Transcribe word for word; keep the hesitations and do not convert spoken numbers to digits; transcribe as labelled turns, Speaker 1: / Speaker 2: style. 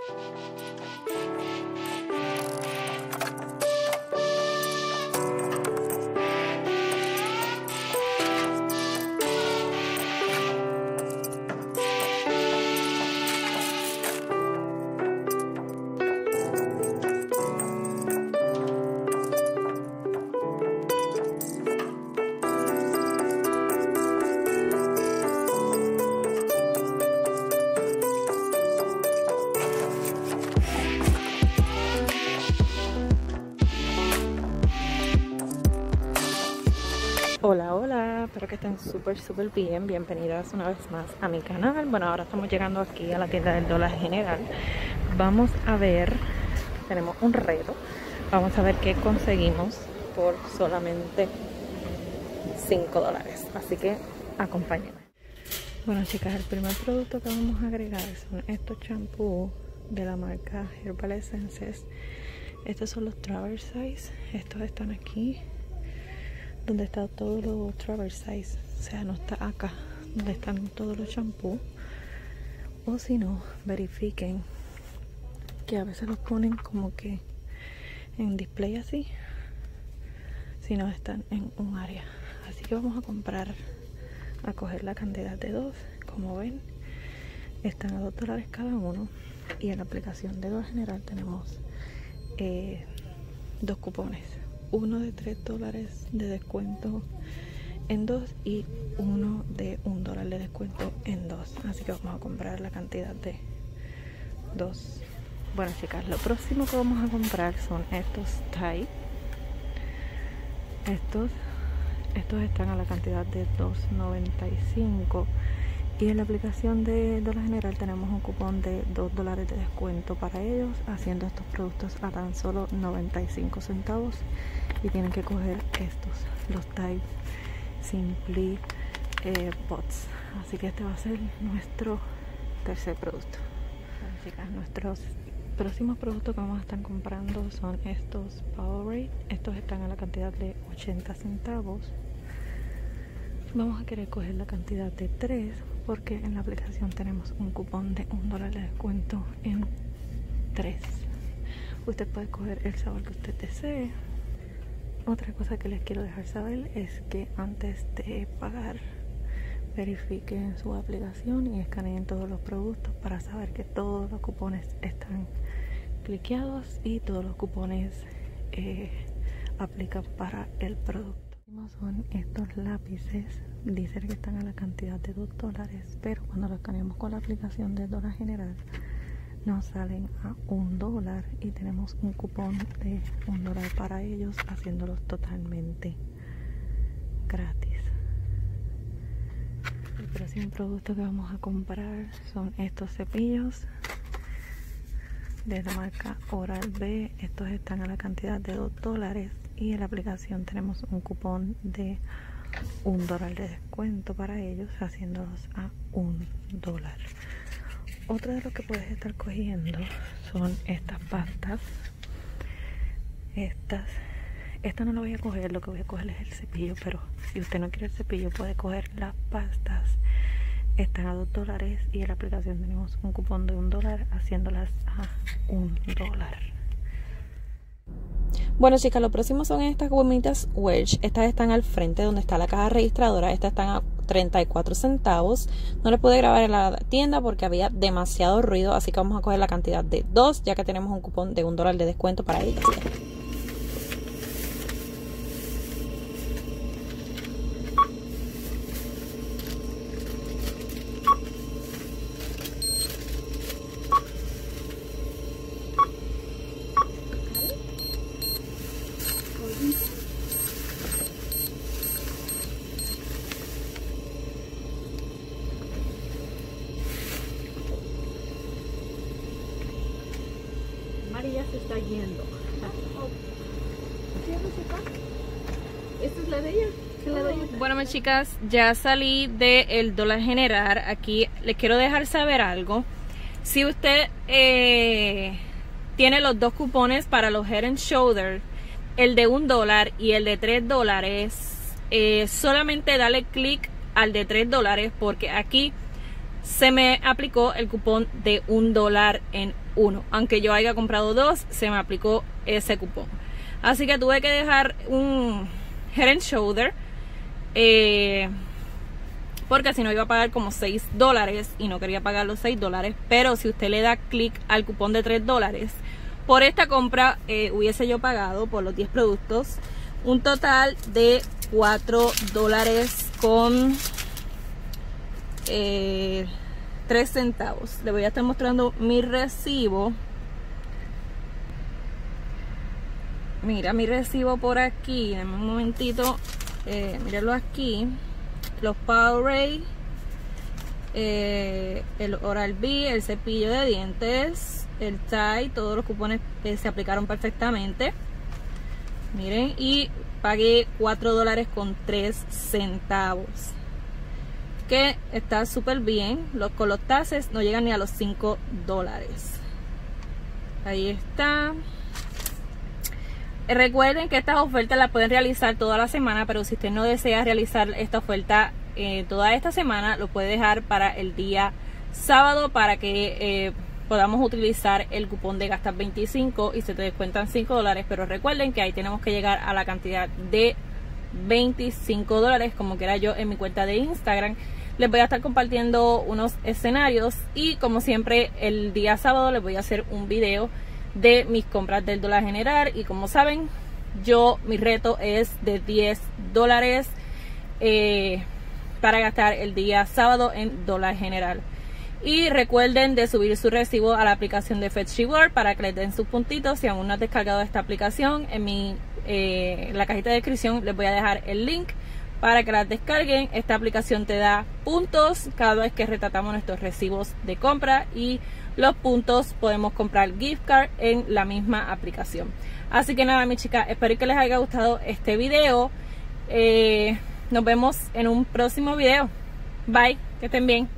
Speaker 1: Hola, hola, espero que estén súper, súper bien. Bienvenidas una vez más a mi canal. Bueno, ahora estamos llegando aquí a la tienda del Dollar General. Vamos a ver, tenemos un reto. Vamos a ver qué conseguimos por solamente cinco dólares. Así que acompáñenme. Bueno, chicas, el primer producto que vamos a agregar son estos champús de la marca Herbal Essences. Estos son los Travel Size. Estos están aquí donde está todo lo travel size, o sea, no está acá donde están todos los champús. O si no, verifiquen que a veces los ponen como que en display así, si no están en un área. Así que vamos a comprar, a coger la cantidad de dos. Como ven, están a dos dólares cada uno, y en la aplicación de Dollar General tenemos eh, dos cupones, uno de tres dólares de descuento en dos y uno de un dólar de descuento en dos. Así que vamos a comprar la cantidad de dos. Bueno, chicas, lo próximo que vamos a comprar son estos Tide. Estos, estos están a la cantidad de dos noventa y cinco, y en la aplicación de Dollar General tenemos un cupón de dos dólares de descuento para ellos, haciendo estos productos a tan solo noventa y cinco centavos. Y tienen que coger estos, los Tide Simply eh, Pots. Así que este va a ser nuestro tercer producto. Bueno, chicas, nuestros próximos productos que vamos a estar comprando son estos Powerade. Estos están a la cantidad de ochenta centavos. Vamos a querer coger la cantidad de tres, porque en la aplicación tenemos un cupón de un dólar de descuento en tres. Usted puede coger el sabor que usted desee. Otra cosa que les quiero dejar saber es que antes de pagar, verifiquen su aplicación y escaneen todos los productos para saber que todos los cupones están cliqueados y todos los cupones eh, aplican para el producto. Son estos lápices, dicen que están a la cantidad de dos dólares, pero cuando los escaneamos con la aplicación de Dollar General nos salen a un dólar, y tenemos un cupón de un dólar para ellos, haciéndolos totalmente gratis. El próximo producto que vamos a comprar son estos cepillos de la marca Oral-B. Estos están a la cantidad de dos dólares, y en la aplicación tenemos un cupón de un dólar de descuento para ellos, haciéndolos a un dólar. Otro de lo que puedes estar cogiendo son estas pastas. Estas, esta no la voy a coger, lo que voy a coger es el cepillo, pero si usted no quiere el cepillo puede coger las pastas. Están a dos dólares, y en la aplicación tenemos un cupón de un dólar, haciéndolas a un dólar. Bueno, chicas, lo próximo son estas gomitas Welch. Estas están al frente donde está la caja registradora. Estas están a treinta y cuatro centavos. No les pude grabar en la tienda porque había demasiado ruido, así que vamos a coger la cantidad de dos, ya que tenemos un cupón de un dólar de descuento para ellas.
Speaker 2: Ya se está yendo. ¿Esta es la de ella? La de ella?
Speaker 1: Bueno, mis chicas, ya salí del Dollar General. Aquí les quiero dejar saber algo. Si usted eh, tiene los dos cupones para los Head and Shoulder, el de un dólar y el de tres dólares, eh, solamente dale clic al de tres dólares, porque aquí se me aplicó el cupón de un dólar en
Speaker 3: uno. Aunque yo haya comprado dos, se me aplicó ese cupón. Así que tuve que dejar un Head and Shoulder. Eh, porque si no iba a pagar como seis dólares y no quería pagar los seis dólares. Pero si usted le da clic al cupón de tres dólares, por esta compra eh, hubiese yo pagado por los diez productos un total de cuatro dólares con eh, tres centavos. Le voy a estar mostrando mi recibo. Mira mi recibo por aquí. En un momentito, eh, mírenlo aquí. Los Powerade, eh, el Oral-B, el cepillo de dientes, el Tide, todos los cupones eh, se aplicaron perfectamente. Miren, y pagué cuatro dólares con tres centavos, que está súper bien. Los, con los taxes no llegan ni a los cinco dólares. Ahí está. Recuerden que estas ofertas las pueden realizar toda la semana, pero si usted no desea realizar esta oferta eh, toda esta semana, lo puede dejar para el día sábado para que eh, podamos utilizar el cupón de gastar veinticinco y se te descuentan cinco dólares. Pero recuerden que ahí tenemos que llegar a la cantidad de veinticinco dólares, como quiera. Yo en mi cuenta de Instagram les voy a estar compartiendo unos escenarios, y como siempre el día sábado les voy a hacer un video de mis compras del dólar general. Y como saben, yo mi reto es de diez dólares eh, para gastar el día sábado en dólar general. Y recuerden de subir su recibo a la aplicación de Fetch Reward para que les den sus puntitos. Si aún no has descargado esta aplicación, en mi eh, en la cajita de descripción les voy a dejar el link para que las descarguen. Esta aplicación te da puntos cada vez que retratamos nuestros recibos de compra, y los puntos podemos comprar gift card en la misma aplicación. Así que nada, mis chicas, espero que les haya gustado este video. Eh, nos vemos en un próximo video. Bye, que estén bien.